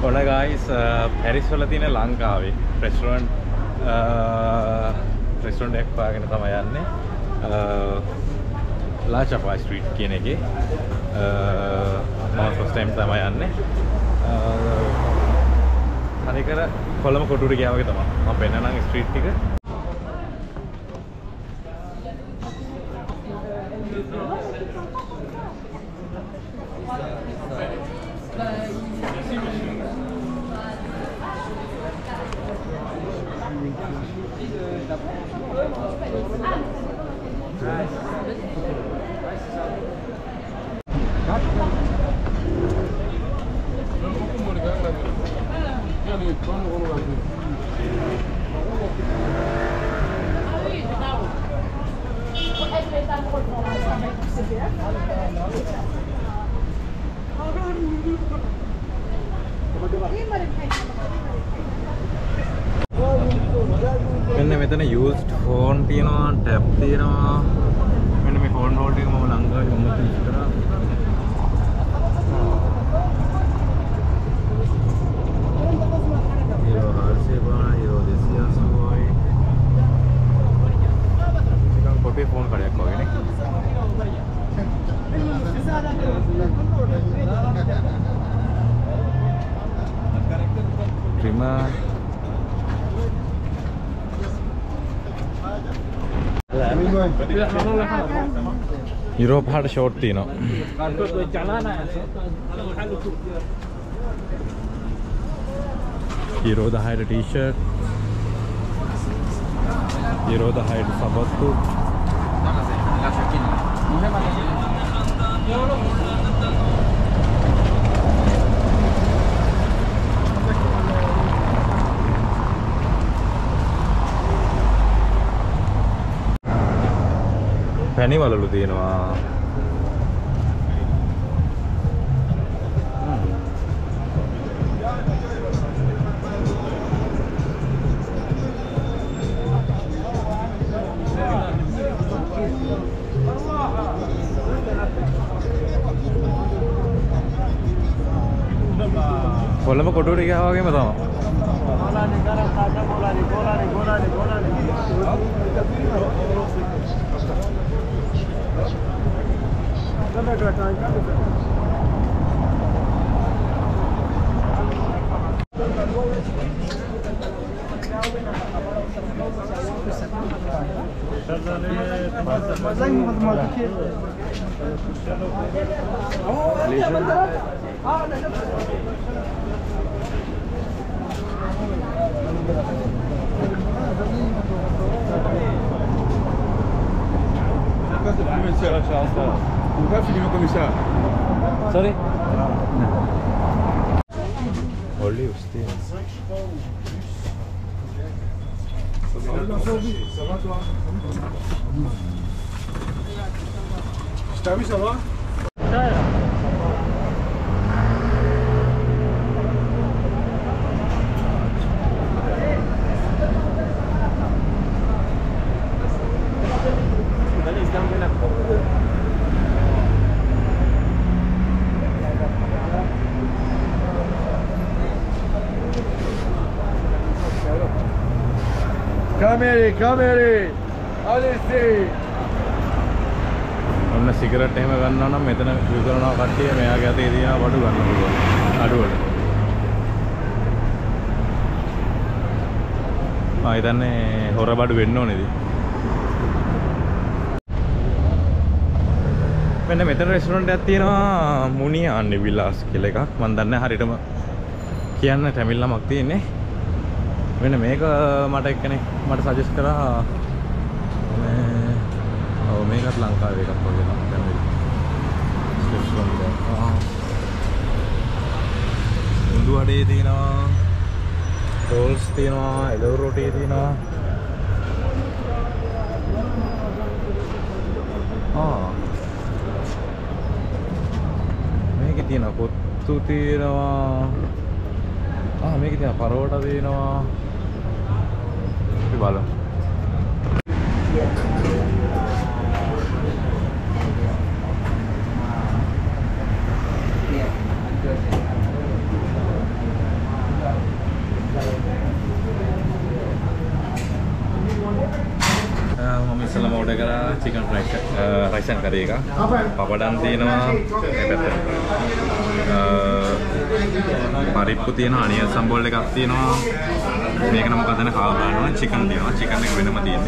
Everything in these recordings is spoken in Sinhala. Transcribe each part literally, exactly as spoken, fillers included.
ඔන්න guys පැරිස් වල තියෙන ලංකාවේ restaurant restaurant එකක් පාගෙන තමයි යන්නේ La Chapelle Street කියන එකේ මම first time තමයි යන්නේ හරිකර කොළඹ කොටුවට ගියා වගේ තමයි මම පෙන්නනම් street ටික මෙන්න මෙතන used phone තියෙනවා tab තියෙනවා මෙන්න මේ phone hold එක මම ලංකාවේ ගමත් use කරා Hero හාරසියපා Hero දෙසිය අසූවයි නිකන් කොටේ phone කඩයක් වගේ නේ trimmer यूरोप हार्ड शॉर्ट तीनों hero the hide T shirt hero the hide सबतु පැණි වලලු තියෙනවා කොළඹ කොටුවට ගියා වගේම තමයි Sorry. Olives තියෙනවා. Está bien, ça va? Camere, camere. Allez, ඔන්න සිගරට් එහෙම ගන්නවා නම් මෙතන විකුණනවා කට්ටිය මෙයාගේ අතේ තියෙන බඩු ගන්න පුළුවන් අඩුවට. මම හිතන්නේ හොර බඩු වෙන්න ඕනේද? මෙන්න මෙතන රෙස්ටොරන්ට් එකක් තියෙනවා මුනියාන්නේ විලාස් කියලා එකක්. මම දන්නේ හරියටම කියන්න තමිල් නමක් තියෙන්නේ. මෙන්න මේක මට එක්කෙනෙක් මට සජෙස්ට් කරා මේ ඔව් මේකත් ලංකාවේ එකක් වගේ නම තමිල් රෙස්ටොරන්ට් එකක්. ආ උඳු වඩේ තියෙනවා රෝල්ස් තියෙනවා එළවලු රොටි තියෙනවා ආ මේකේ තියෙනවා කොත්තු තියෙනවා ආ මේකේ තියෙනවා පරෝටා තියෙනවා අපි බලමු රයිසන් කරේ එක. පපඩම් තියෙනවා මේ පැත්තට. පරිප්පු තියෙනවා, අනියන් සම්බෝල් එකක් තියෙනවා. මේක නම් මොකක්ද නේ කාල් බලන්න ඕනේ. චිකන් තියෙනවා. චිකන් එක වෙනම තියෙන්නේ.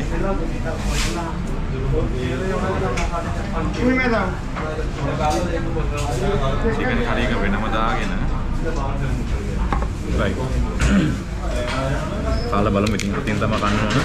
චිකන් කරේ එක වෙනම දාගෙන. right. කාලා බලමු ඉතින් අතින් තමයි කන්න ඕන.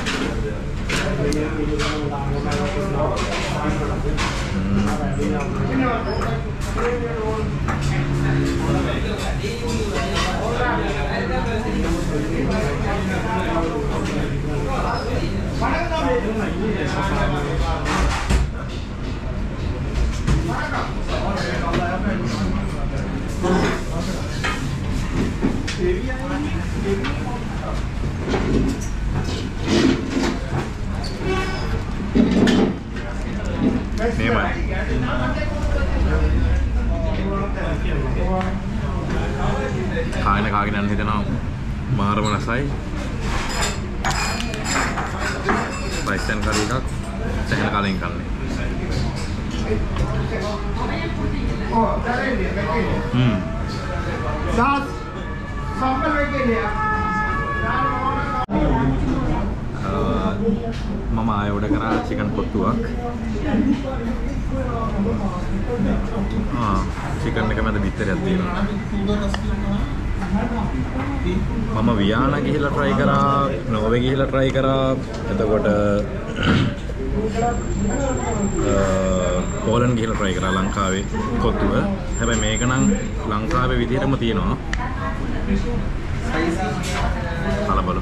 කාගෙන කාගෙන යන්න හිතනවා මාරම රසයි. රයිසන් කරේ එකක් සැහැණ කාලෙන් කන්නේ. හ්ම්. सात सैंपल लेके लिया මම ආයෙ ඔඩර් කරා චිකන් කොට්ටුවක්. ආ චිකන් එක මැද බිත්තරයක් තියෙනවා. මම වියානා ගිහිල්ලා try කරා, නෝර්වේ ගිහිල්ලා try කරා. එතකොට පෝලන්ඩ් ගිහිල්ලා try කරා ලංකාවේ කොට්ටුව. හැබැයි මේක නම් ලංකාවේ විදිහටම තියෙනවා. කලබල.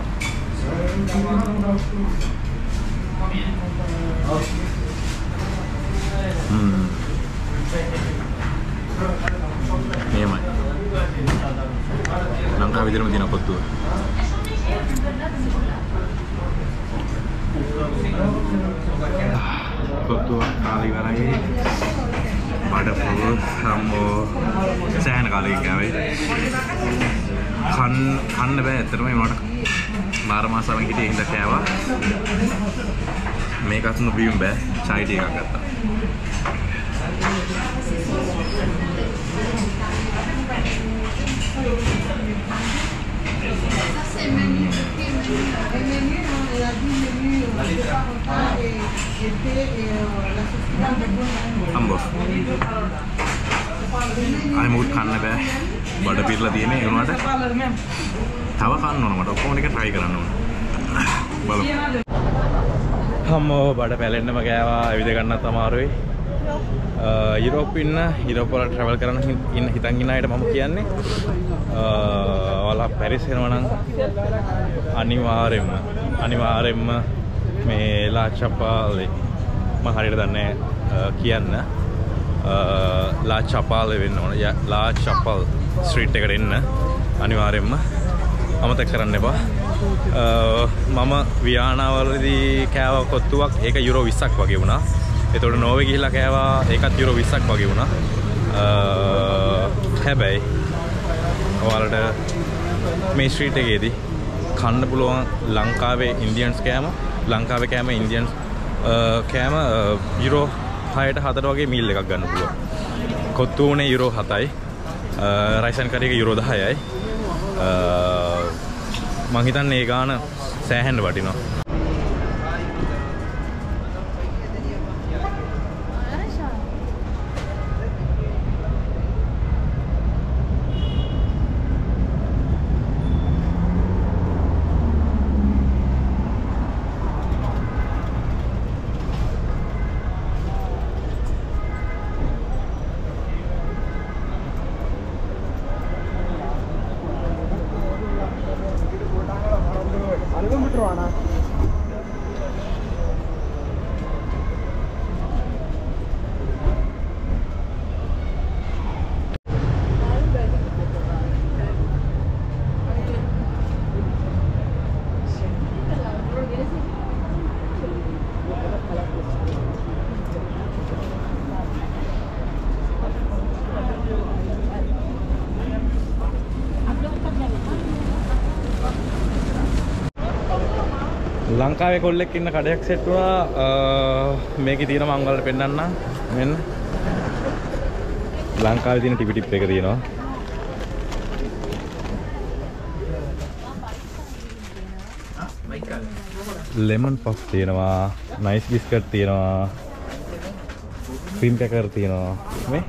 Hmm. Memang. Langkah විදිහටම තියෙන කොත්තුව. කොත්තුව කාලේ ඉවරයි. බඩපොර සම්මෝ සෑහෙන කාලෙක ගාවේ. කන් කන්න බෑ ඇත්තටම ඒවට බාර මාසාවෙන් හිටියේ හින්දා කෑවා. මේකත් නොබියුම් බෑ. චයි ටී එකක් ගත්තා. අම්බෝ අය මුත් කන්න බෑ. බඩ පිරලා තියෙන්නේ ඒ වුණාට තව කන්න ඕන. මට ඔක්කොම ටික try කරන්න ඕන. බලමු. අම්මෝ බඩ පැලෙන්නම ගෑවා. ඇවිද ගන්නත් අමාරුයි. යුරෝප් ඉන්න යුරෝප් වල travel කරන ඉන්න හිතන් ඉන්න අයට මම කියන්නේ ඔයාලා පැරිස් එනවා නම් අනිවාර්යෙන්ම අනිවාර්යෙන්ම මේ ලා චපාලේ මම හරියට දන්නේ කියන්න ලා චපාලේ වෙන්න ඕන. ලා චපල් ස්ට්‍රීට් එකට එන්න අනිවාර්යෙන්ම අමතක කරන්න එපා. මම වියානාවලදී කෑව කොත්තුවක් ඒක යුරෝ විස්සක් වගේ වුණා. එතකොට නෝර්වේ ගිහිල්ලා කෑවා ඒකත් යුරෝ විස්සක් වගේ වුණා. හැබැයි ඔයාලට මේ ස්ට්‍රීට් එකේදී කන්න පුළුවන් ලංකාවේ ඉන්දියන්ස් කෑම, ලංකාවේ කෑම ඉන්දියන්ස් කෑම යුරෝ හයට හතට වගේ මීල් එකක් ගන්න පුළුවන්. කොත්තු උනේ යුරෝ හතයි. රයිසන් කරේ එක යුරෝ දහයයි. මං හිතන්නේ ඒ ගාන සෑහෙන්න වටිනවා. ලංකාවේ කොල්ලෙක් ඉන්න කඩයක් සෙට් වුණා. මේකේ තියෙන මම ඔයාලට පෙන්නන්නම්. මෙන්න. ලංකාවේ තියෙන ටිපි ටිප් එක තියෙනවා. ලෙමන් පෆ් තියෙනවා. නයිස් බිස්කට් තියෙනවා. ක්‍රීම් පැකර් තියෙනවා. මේ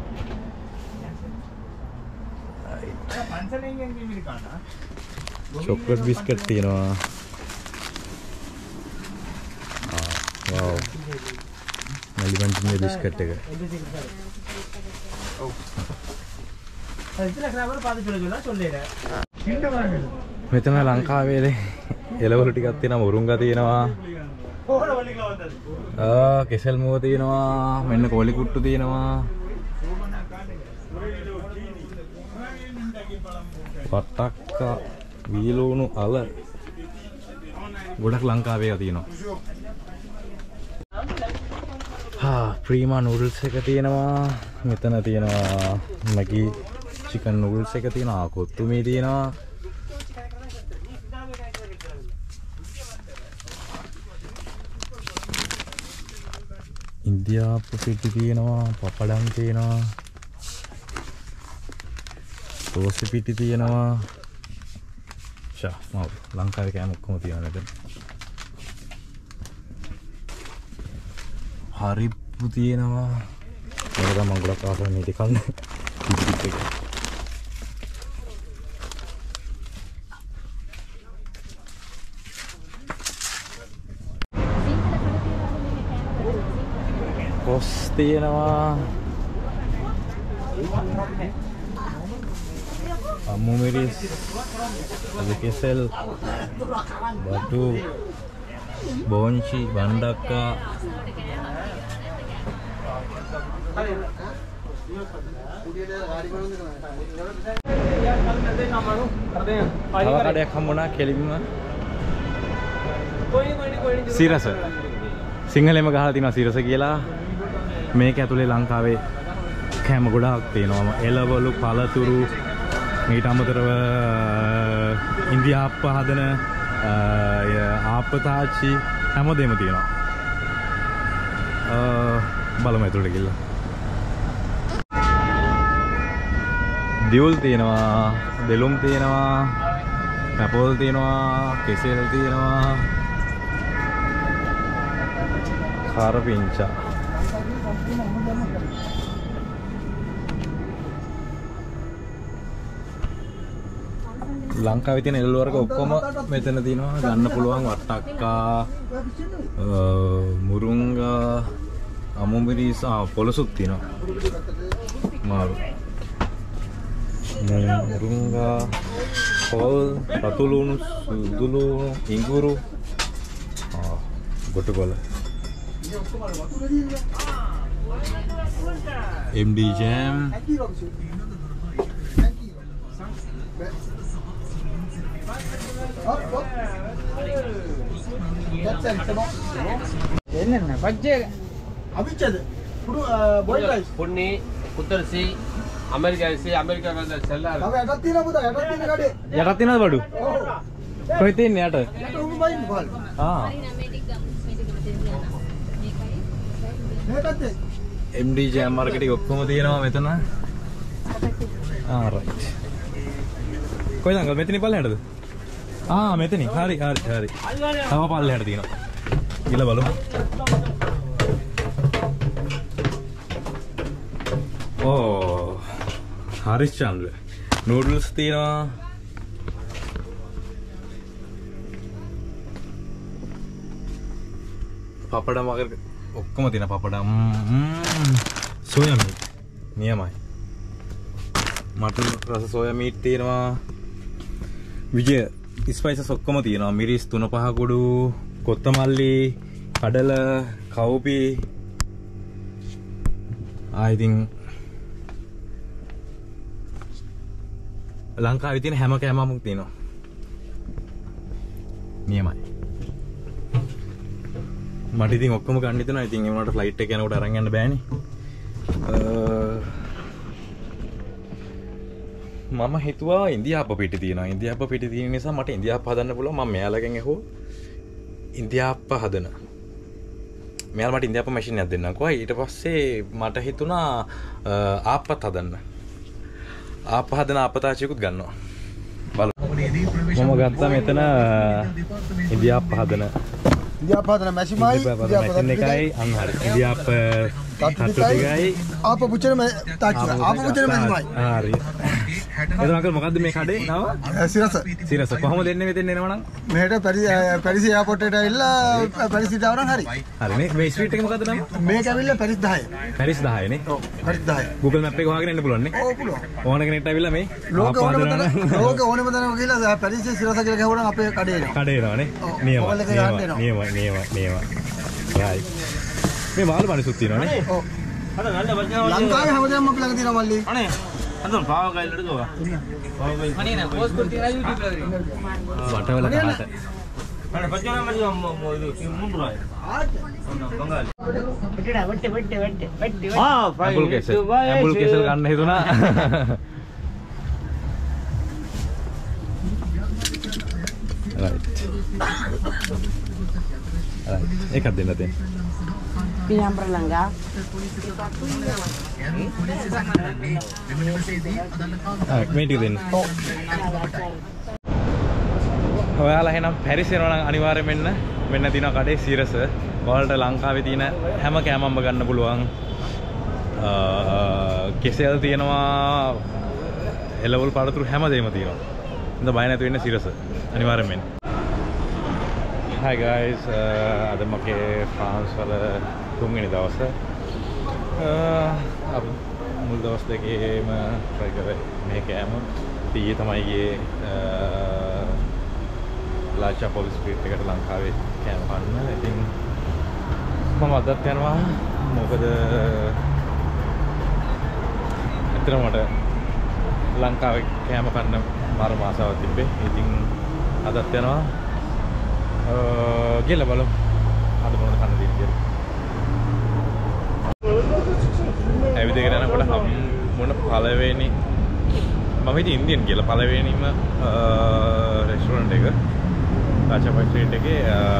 චොක්ලට් බිස්කට් තියෙනවා. Wow. Nalibantin biscuit එක. මෙතන ලංකාවේ එළවලු ටිකක් තියෙනවා, මුරුංගා තියෙනවා. ආ කෙසෙල් මුව තියෙනවා, මෙන්න කෝලි කුට්ටු තියෙනවා. වට්ටක්කා, වීලුණු අල ගොඩක් ලංකාවේ තියෙනවා. හා ප්‍රීමා නූඩල්ස් එක තියෙනවා. මෙතන තියෙනවා මැගි චිකන් නූඩල්ස් එක තියෙනවා. කොත්තුමී තියෙනවා. ඉන්දියාප්පු පිටි තියෙනවා. පපඩම් තියෙනවා. සෝස් පිටි තියෙනවා. ෂා මම ලංකාවේ කෑම ඔක්කොම තියෙනවා නේද? හරිප්පු තියෙනවා. මේක තමයි මම ගොඩක් ආසයි මේක කන්න. පිටි එක. කොස් තියෙනවා. අමු මිරිස්, කෙසෙල්, බටු, බොන්චි, බණ්ඩක්කා. තව කඩයක් හම්බුණා කෙලින්ම. සිරස. සිංහලෙම ගහලා තියෙනවා සිරස කියලා. මේක ඇතුලේ ලංකාවේ කෑම ගොඩාක් තියෙනවා. එළවලු, පළතුරු, ඊට අමතරව ඉන්දියාප්ප හදන ආප්පතාච්චි හැමදේම තියෙනවා. බලමු ඇතුළට ගිහලා. දියුල් තියෙනවා, දෙලුම් තියෙනවා, පැපෝල් තියෙනවා, කෙසෙල් තියෙනවා, කරපිංචා. ලංකාවේ තියෙන එළවලු වර්ග ඔක්කොම මෙතන තියෙනවා. ගන්න පුළුවන්. වට්ටක්කා, මුරුංගා, අමු මිරිස්, පොලසුත් තියෙනවා. මාරු. මුරුංගා, පොල්, රතුළුණු, සුදුළුණු, ඉඟුරු, ගොටුකොළ. එම් ඩී ජෑම්. என்னென்ன பச்சை அவிச்சது பாயில் ரைஸ் பொன்னி புத்தரிசி அமெரிக்கா அரிசி அமெரிக்கா வந்து செல்லார் அவ எடத்தின புதா எடத்தின கಡೆ යටත් තියෙනවද බඩු? කොහෙද තියෙන්නේ යට? යට උඹ බයින් බාල් ආ මේකත් එම් ඩී ජෑම් මාකට් එක ඔක්කොම තියෙනවා මෙතන. ආ රයිට්. කොයිද අංකල් මෙතනින් පල්ලෙහාටද? ආ මෙතනින්. හරි හරි හරි. තව පල්ලෙහාට තියෙනවා. ගිහලා බලමු. ඕ හරිස්චන්ද්‍ර නූඩල්ස් තියෙනවා. පපඩම් වගේ ඔක්කොම තියෙන පපඩම්. සෝයා මීට් නියමයි. මටන් රස සෝයා මීට් තියෙනවා. විජය ස්පයිසස් ඔක්කොම තියෙනවා. මිරිස් තුන පහ කුඩු, කොත්තමල්ලි, කඩල, කවුපි. I think ලංකාවේ තියෙන හැම කෑමක්ම තියෙනවා. නියමයි. මට ඉතින් ඔක්කොම ගන්න හිතෙනවා. ඉතින් ඒ වුණාට ෆ්ලයිට් එක යනකොට අරන් යන්න බෑනේ. මම හිතුවා ඉන්දියාප්ප පිටි තියෙනවා. ඉන්දියාප්ප පිටි තියෙන නිසා මට ඉන්දියාප්ප හදන්න පුළුවන්. මම මෙයාලගෙන් ඇහුවා ඉන්දියාප්ප හදන. මෙයාලා මට ඉන්දියාප්ප මැෂින් එකක් දෙන්නකෝ. ඊට පස්සේ මට හිතුණා ආප්පත් හදන්න. ආප්ප හදන ආපතාචියකුත් ගන්නවා. බලමු. මම ගත්තා මෙතන ඉන්දියාප්ප හදන ඉන්දියාප්ප හදන මැෂිමයි මැෂින් එකයි අන්න හරි. ඉන්දියාප්ප තට්ටුටිකයි ආප්ප පුච්චන තාච්චි ආප්ප පුච්චන මැෂිමයි. හරි. එතන අංකල් මොකද්ද මේ කඩේ නම? සිරස. සිරස. කොහොමද එන්නේ මෙතෙන් එනවනම්? මෙහෙට පැරිස් එයාපෝට් එකට ඇවිල්ලා පැරිස් සිට ආවනම් හරි. හරිනේ. මේ ස්ට්‍රීට් එක මොකද්ද නම? මේක ඇවිල්ලා පැරිස් දහය. පැරිස් දහය නේ? ඔව්. පැරිස් දහය. Google Map එක හොයාගෙන එන්න පුළුවන් නේ? ඔව් පුළුවන්. ඕන කෙනෙක්ට ඇවිල්ලා මේ ලෝක ඕනෙම තැන ලෝක ඕනෙම තැනක ගිහලා පැරිස් සිරස කියලා ගහුවනම් අපේ කඩේ එනවා. කඩේ එනවා නේ? නියමයි. නියමයි. නියමයි. නියමයි. right. මේ මාළු බණිසුත් තියෙනවා නේ? ඔව්. ලංකාවේ හැමදේම අපි ළඟ තියෙනවා මල්ලි. අනේ අතන පාව ගයිල් එඩගවා. පාව ගයිල්. අනේ නේ පෝස්ට් කර තියලා YouTube එකේ. වටවල කහට. අනේ පච්චන මල්ලි මුඹුරයි. ආට. බංගාලි. වෙට්ටඩ වෙට්ට වෙට්ට වෙට්ට වෙට්ට. ආ ඇපල් කෙසල්. ඇපල් කෙසල් ගන්න හිතුණා. right. right. එකක් දෙන්න දෙන්න. පියම්බර ලංගා. ආ මේ ටික දෙන්න. ඔයාලා එහෙනම් පැරිස් යනවා නම් අනිවාර්යයෙන් මෙන්න මෙන්න තියෙනවා කඩේ සිරස. ඔයාලට ලංකාවේ තියෙන හැම කෑමක්ම ගන්න පුළුවන්. කෙසෙල් තියෙනවා, එළවලු පළතුරු හැමදේම තියෙනවා. ඉතින් බය නැතු වෙන්න සිරස. අනිවාර්යයෙන් මෙන්න. Hi guys, uh, අද මගේ ෆ්‍රාන්ස් වල තුන්වෙනි දවස. අප මුල් දවස් දෙකේම try කරේ මේ කෑම. ඊයේ තමයි ගියේ ලාචා පොලිස් ස්ට්‍රීට් එකට ලංකාවේ කෑම කන්න. ඉතින් මම අදත් යනවා. මොකද ඇත්තටම මට ලංකාවේ කෑම කන්න මාර ආසාවක් තිබ්බේ. ඉතින් අදත් යනවා. ගිහලා බලමු අද මොනවද කන්න දෙන්නේ කියලා. ඇවිදගෙන යනකොට හම් මොන පළවෙනි මම හිතේ ඉන්දියන් කියලා පළවෙනිම රෙස්ටුරන්ට් එක රාජපක්ෂ ස්ට්‍රීට් එකේ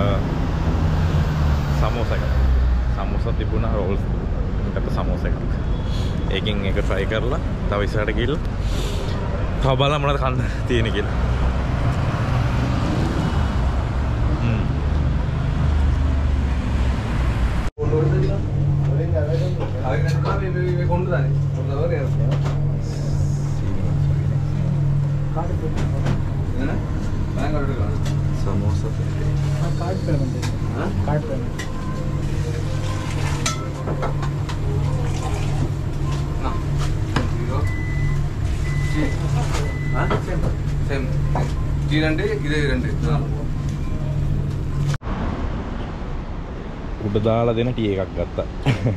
සමෝසා එක. සමෝසා තිබුණා, රෝල්ස් තිබුණා, සමෝසා එකක්. ඒකෙන් එක try කරලා තව ඉස්සරහට ගිහලා තව බලන්න මොනවද කන්න තියෙන්නේ කියලා. समोसा कार्ड पेमेंट है कार्ड पेमेंट ना जीरो जी हां सेम सेम जी रंडे इदे रंडे උඩ දාලා දෙන ටී එකක් ගත්තා.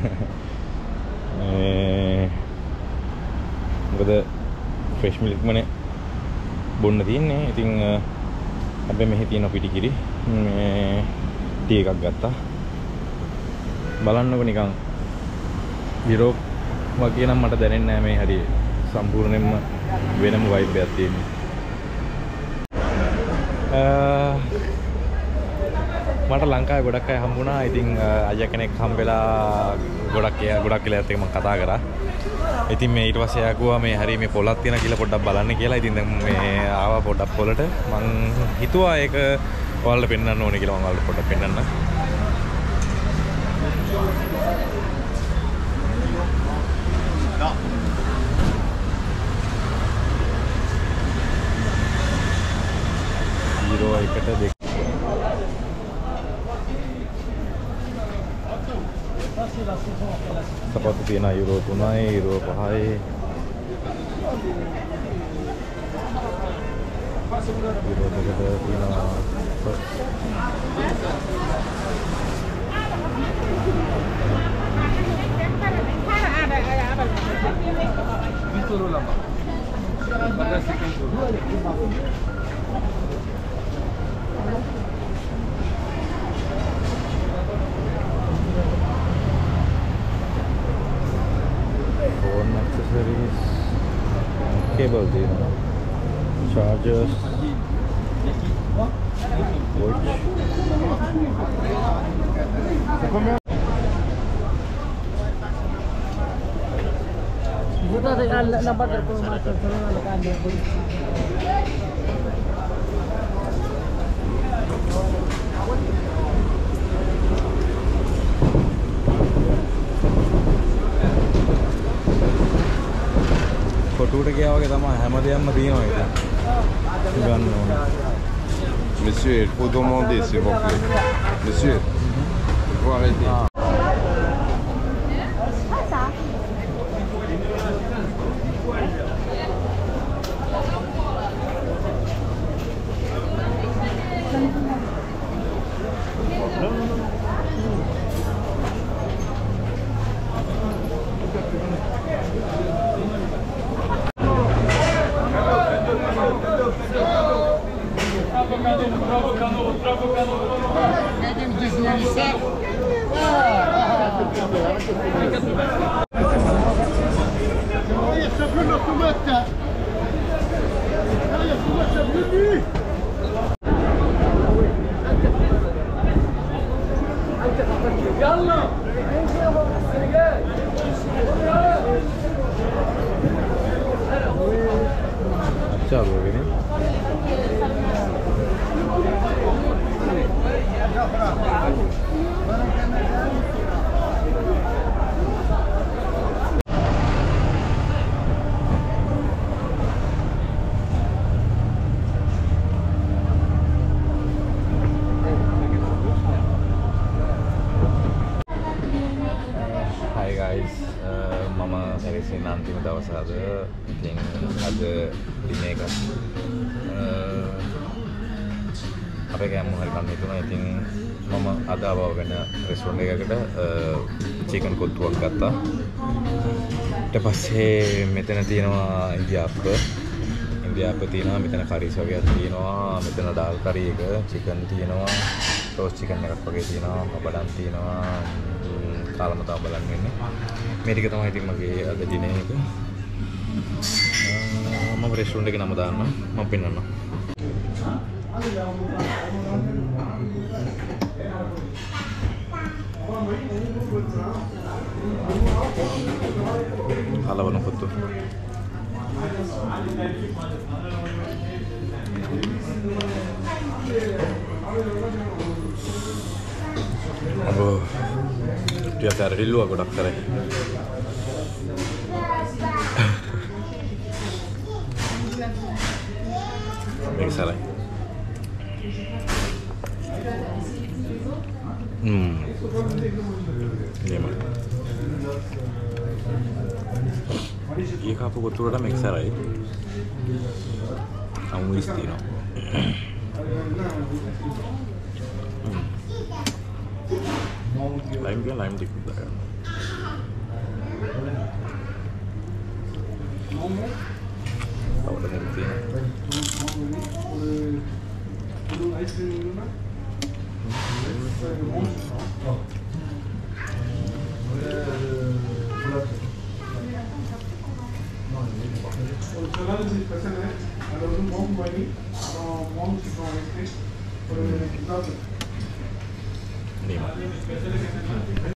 මොකද ෆ්‍රෙෂ් මිල්ක් මනේ බොන්න තියෙන්නේ. ඉතින් හැබැයි මෙහි තියෙන පිටිකිරි මේ ටී එකක් ගත්තා. බලන්නකො නිකන් යුරෝප් වගේ නම් මට දැනෙන්නේ නැහැ මේ හරිය සම්පූර්ණයෙන්ම වෙනම වයිබ් එකක් තියෙනවා. මට ලංකාවේ ගොඩක් අය හම්බුණා. ඉතින් අය කෙනෙක් හම්බෙලා ගොඩක් ගොඩක් වෙලාවත් එක මම කතා කරා. ඉතින් මේ ඊට පස්සේ එයා කිව්වා මේ හරිය මේ පොලක් තියෙන කියලා පොඩ්ඩක් බලන්න කියලා. ඉතින් දැන් මේ ආවා පොඩ්ඩක් පොලට. මං හිතුවා ඒක ඔයාලට පෙන්වන්න ඕනේ කියලා. මම ඔයාලට පොඩ්ඩක් පෙන්වන්න. zero එකට දෙක සපත්තු තියෙන යුරෝ තුනයි යුරෝ පහයි යුරෝ දෙකට තියෙනවා phone accessories, cable, you know, chargers. Buta ada nampak dari rumah terus ada kandang. කොටුවට ගියා වගේ තමයි හැමදේම තියෙනවා ඒක. ගන්න ඕනේ. Monsieur, il faut demander s'il vous plaît. Monsieur, il faut arrêter. अच्छा लोगे नहीं Hai guys, uh, mama serisin nanti mendapat ada yang ada dinner එක අපේ කෑම හරි කන්න හිතුණා. ඉතින් මම අද ආව වෙන රෙස්ටොරන්ට් එකකට චිකන් කොත්තුවක් ගත්තා. ඊට පස්සේ මෙතන තියෙනවා ඉන්දියාප්ප. ඉන්දියාප්ප තියෙනවා, මෙතන කරිස් වගේක් තියෙනවා, මෙතන ඩාල් කරි එක, චිකන් තියෙනවා, රෝස් චිකන් එකක් වගේ තියෙනවා, පපඩම් තියෙනවා. කාලම තමයි බලන්න වෙන්නේ. මේ ටික තමයි ඉතින් මගේ අද දිනේ එක. මම රෙස්ටොරන්ට් එකේ නම දාන්න මම පෙන්නන්නම්. හලවන kottu. Oh, dia cari dulu aku dokternya. Baik salah. Hmm. Ini mah. Iya kapu kotor ada make salah ya. Kamu istirahat. Hmm. Lime dia lime dikit lah. Tahu ada mungkin. Lima.